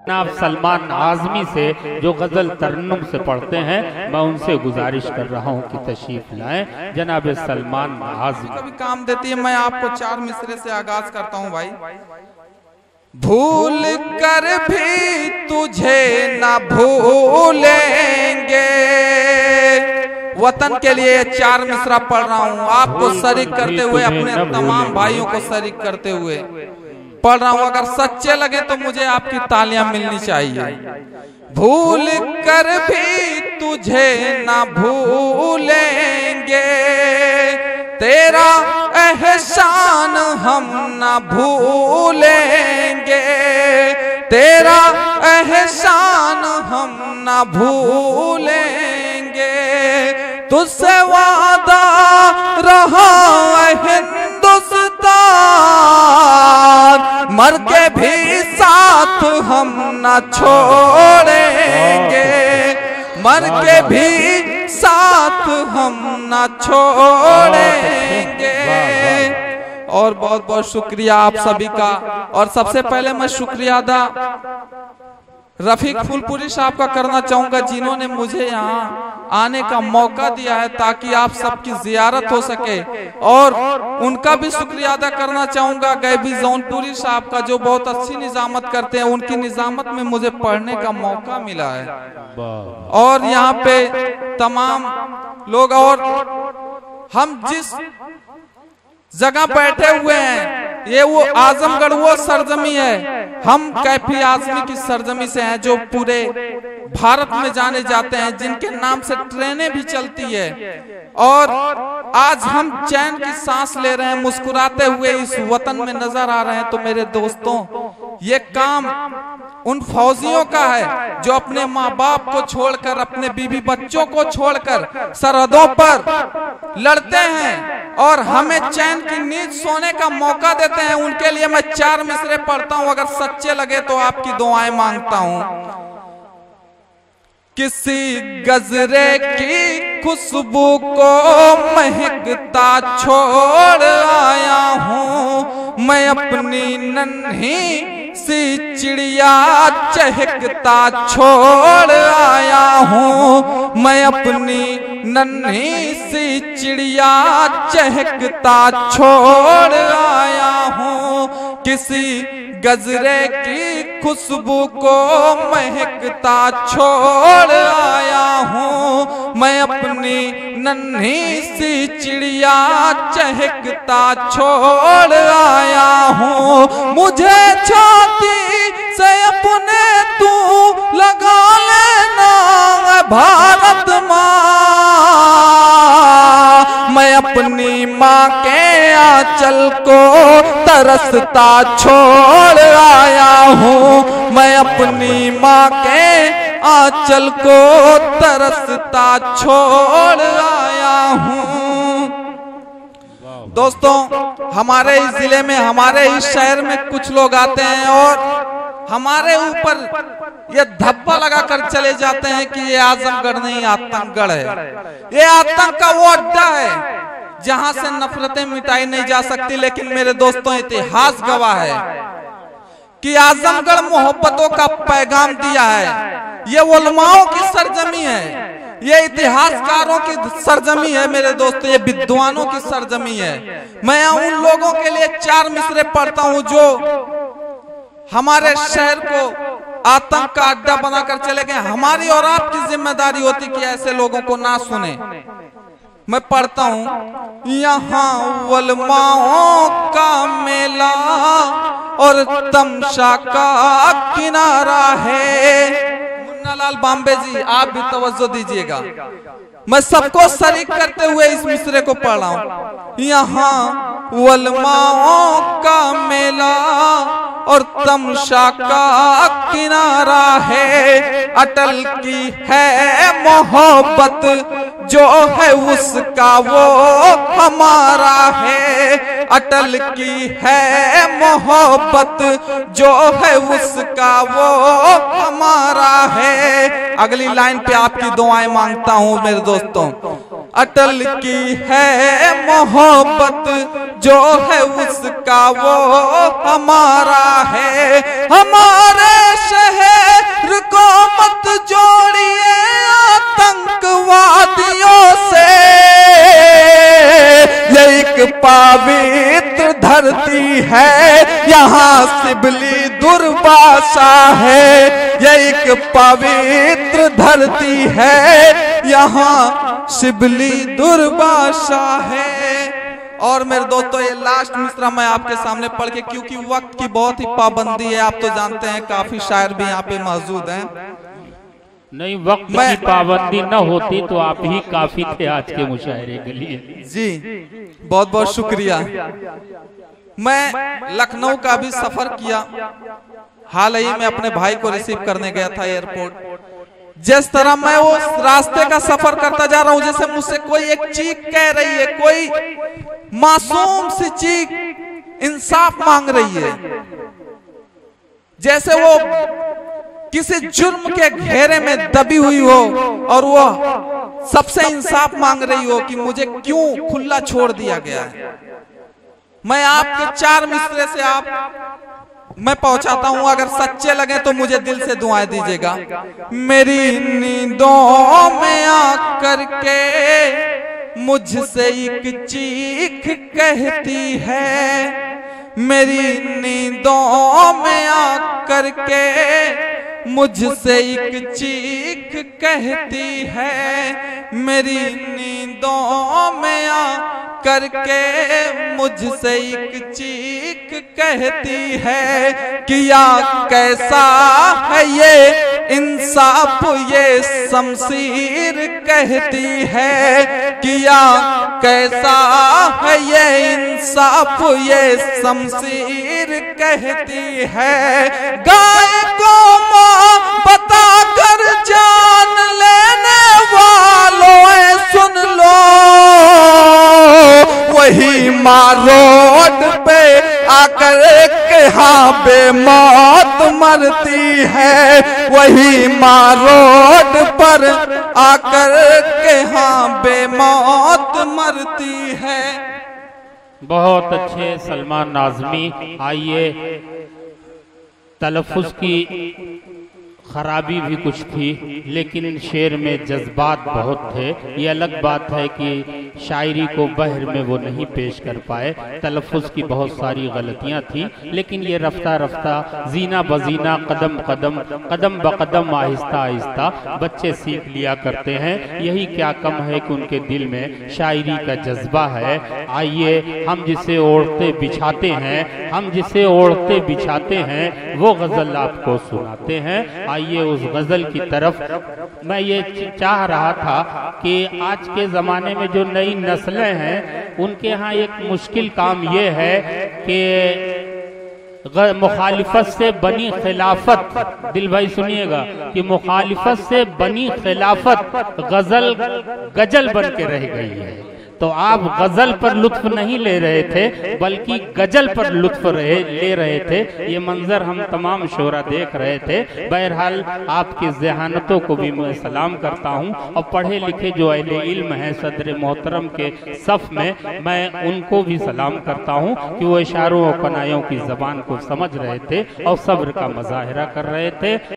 जनाब सलमान आजमी से जो गजल तरन्नुम से पढ़ते हैं, मैं उनसे गुजारिश कर रहा हूँ कि तशरीफ लाएं। जनाब सलमान आजमी कभी काम देती है। मैं आपको 4 मिसरे से आगाज करता हूँ भाई। भूल कर भी तुझे ना भूलेंगे, वतन के लिए 4 मिसरा पढ़ रहा हूँ, आपको शरीक करते हुए, अपने तमाम भाइयों को शरीक करते हुए पढ़ रहा हूँ। अगर सच्चे लगे तो मुझे आपकी तालियां मिलनी चाहिए। भूल कर भी तुझे ना भूलेंगे, तेरा एहसान हम ना भूलेंगे, तेरा एहसान हम ना भूलेंगे। तुझसे वादा रहा हिंदुस्तान, मर के भी साथ हम ना छोड़ेंगे, मर के भी साथ हम ना छोड़ेंगे। और बहुत बहुत शुक्रिया आप सभी का। और सबसे पहले मैं शुक्रिया अदा रफीक फूलपुरी साहब का करना चाहूंगा, जिन्होंने मुझे यहाँ आने का मौका दिया है ताकि आप सबकी जियारत हो सके। और उनका भी शुक्रिया अदा करना चाहूंगा गैबी जौनपुरी साहब का, जो बहुत अच्छी निजामत करते हैं। उनकी निजामत में मुझे पढ़ने का मौका मिला है। और यहाँ पे तमाम लोग, और हम जिस जगह बैठे हुए हैं ये वो आजमगढ़ वो सरजमी है, हम कैफी आजमी की सरजमी से हैं, जो पूरे भारत में जाने जाते हैं, जिनके नाम से ट्रेनें भी चलती है। और आज हम चैन की सांस ले रहे हैं, मुस्कुराते हुए इस वतन में नजर आ रहे हैं। तो मेरे दोस्तों, ये काम उन फौजियों का है जो अपने माँ बाप को छोड़कर, अपने बीवी बच्चों को छोड़कर सरहदों पर लड़ते हैं और हमें चैन की नींद सोने का मौका देते हैं। उनके लिए मैं 4 मिसरे पढ़ता हूँ, अगर सच्चे लगे तो आपकी दुआएं मांगता हूँ। किसी गजरे की खुशबू को महकता छोड़ आया हूँ, मैं अपनी नन्ही सी चिड़िया चहकता छोड़ आया हूँ, मैं अपनी नन्ही सी चिड़िया चहकता छोड़ आया हूँ। किसी गजरे की खुशबू को महकता छोड़ आया हूँ, मैं अपनी नन्ही सी चिड़िया चहकता छोड़ आया हूँ। मुझे छाती से अपने तू लगा लेना भारत माँ, मैं अपनी माँ के आंचल को तरसता छोड़ आया हूँ, मैं अपनी माँ के आंचल को तरसता छोड़ आया हूँ। दोस्तों, हमारे इस जिले में, हमारे इस शहर में कुछ लोग आते हैं और हमारे ऊपर ये धब्बा लगाकर चले जाते हैं कि ये आजमगढ़ नहीं आतंकगढ़ है। ये आतंक का वो अड्डा है जहां से नफरतें मिटाई नहीं जा सकती। लेकिन मेरे दोस्तों, इतिहास गवाह है कि आजमगढ़ मोहब्बतों का पैगाम दिया है। ये उलमाओं की सरजमी है, ये इतिहासकारों की सरजमी है मेरे दोस्तों, ये विद्वानों की सरजमी है। मैं उन लोगों के लिए 4 मिसरे पढ़ता हूं जो हमारे शहर को आतंक का अड्डा बनाकर चले गए। हमारी और आपकी जिम्मेदारी होती कि ऐसे लोगों को ना सुने। मैं पढ़ता हूँ, यहाँ उलमाओं का मेला और तमशा का किनारा है। मुन्ना लाल बॉम्बे जी, आप भी तवज्जो दीजिएगा। मैं सबको शरीक करते हुए इस मिसरे को पढ़ रहा हूँ। यहाँ उलमाओं का मेला और तमशा का किनारा है, अटल की है मोहब्बत जो है उसका वो हमारा है, अटल की है मोहब्बत जो है उसका वो हमारा है। अगली लाइन पे आपकी दुआएं मांगता हूँ मेरे दोस्तों। अटल की है मोहब्बत जो है उसका वो हमारा है, हमारे शहर हाथ जोड़िए आतंकवादियों से, ये एक पवित्र धरती है, यहाँ सिबली दुर्भाषा है। ये एक पवित्र धरती है, यहाँ सिबली दुर्भाषा है। और मेरे दोस्तों ये लास्ट मिसरा मैं आपके सामने पढ़ के, क्योंकि वक्त की बहुत ही पाबंदी है, आप तो जानते हैं काफी शायर भी यहाँ पे मौजूद हैं। नहीं, वक्त की पाबंदी न होती तो आप ही काफी थे आज के मुशायरे के लिए। जी बहुत बहुत शुक्रिया। मैं लखनऊ का भी सफर किया, हाल ही में अपने भाई को रिसीव करने गया था एयरपोर्ट। जिस तरह मैं वो रास्ते का सफर करता जा रहा हूँ, जैसे मुझसे कोई एक चीख कह रही है, कोई मासूम सी चीख इंसाफ मांग रही है, जैसे वो किसी जुर्म के घेरे में दबी हुई हो और वो सबसे इंसाफ मांग रही हो कि मुझे क्यों खुला छोड़ दिया गया है। मैं आपके 4 मिसरे से मैं पहुंचाता हूं, अगर सच्चे लगे तो मुझे दिल से दुआएं दीजिएगा। मेरी नींदों में आकर के मुझसे एक चीख कहती है, मेरी नींदों में आकर के मुझसे एक चीख कहती है, मेरी नींदों में आकर के मुझसे एक चीख कहती है, किया कैसा है ये इंसाफ ये शमशीर कहती है, किया कैसा है ये इंसाफ ये शमशीर कहती है। गाय को बता कर जान लेने वालों सुन लो, वही माँ रोड पे आकर के हाँ बेमौत मरती है, वही माँ रोड पर आकर के हाँ बेमौत मरती है। बहुत अच्छे सलमान आज़मी। आइए, तलफ़ुज़ की खराबी भी कुछ थी, लेकिन शेर में जज्बात बहुत थे। ये अलग बात है कि शायरी को बहर में वो नहीं पेश कर पाए, तलफ़ुज़ की बहुत सारी गलतियां थी, लेकिन ये रफ्ता रफ्ता जीना बजीना कदम कदम कदम बकदम आहिस्ता आहिस्ता बच्चे सीख लिया करते हैं। यही क्या कम है कि उनके दिल में शायरी का जज्बा है। आइए, हम जिसे ओढ़ते बिछाते हैं, हम जिसे ओढ़ते बिछाते हैं वो गज़ल आपको सुनाते हैं। आइए उस गजल की तरफ। मैं ये चाह रहा था कि आज के ज़माने में जो नई नस्लें हैं उनके यहाँ एक मुश्किल काम ये है कि मुखालिफत से बनी खिलाफत, दिल भाई सुनिएगा, कि मुखालिफत से बनी खिलाफत गजल गजल बन के रह गई है। तो आप गजल पर लुत्फ नहीं ले रहे थे बल्कि गजल पर लुत्फ ले रहे थे। ये मंजर हम तमाम शोरा देख रहे थे। बहरहाल आपकी ज़हानतों को भी मैं सलाम करता हूँ, और पढ़े लिखे जो अहले इल्म हैं सदर मोहतरम के सफ़ में, मैं उनको भी सलाम करता हूँ कि वो इशारों और कनायों की ज़बान को समझ रहे थे और सब्र का मुज़ाहिरा कर रहे थे।